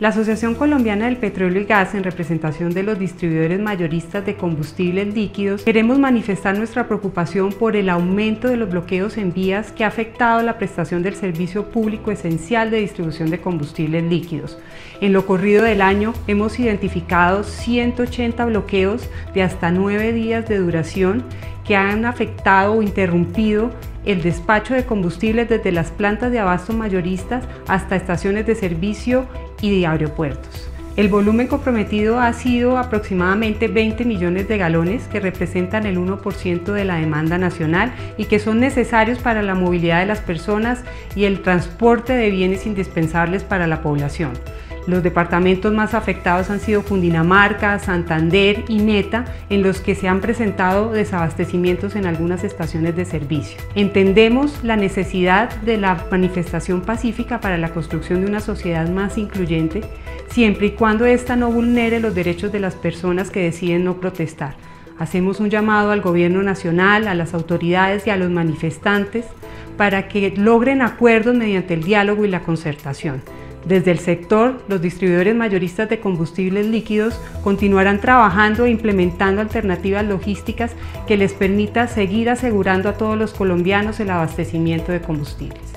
La Asociación Colombiana del Petróleo y Gas, en representación de los distribuidores mayoristas de combustibles líquidos, queremos manifestar nuestra preocupación por el aumento de los bloqueos en vías que ha afectado la prestación del servicio público esencial de distribución de combustibles líquidos. En lo corrido del año hemos identificado 180 bloqueos de hasta 9 días de duración que han afectado o interrumpido el despacho de combustibles desde las plantas de abasto mayoristas hasta estaciones de servicio y de aeropuertos. El volumen comprometido ha sido aproximadamente 20 millones de galones, que representan el 1% de la demanda nacional y que son necesarios para la movilidad de las personas y el transporte de bienes indispensables para la población. Los departamentos más afectados han sido Cundinamarca, Santander y Meta, en los que se han presentado desabastecimientos en algunas estaciones de servicio. Entendemos la necesidad de la manifestación pacífica para la construcción de una sociedad más incluyente, siempre y cuando ésta no vulnere los derechos de las personas que deciden no protestar. Hacemos un llamado al Gobierno Nacional, a las autoridades y a los manifestantes para que logren acuerdos mediante el diálogo y la concertación. Desde el sector, los distribuidores mayoristas de combustibles líquidos continuarán trabajando e implementando alternativas logísticas que les permita seguir asegurando a todos los colombianos el abastecimiento de combustibles.